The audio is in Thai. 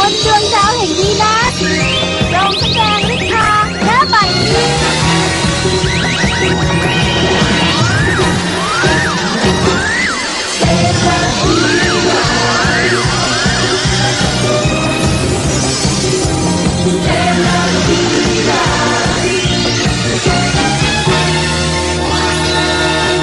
บนดวงดาวแห่งนี้นะ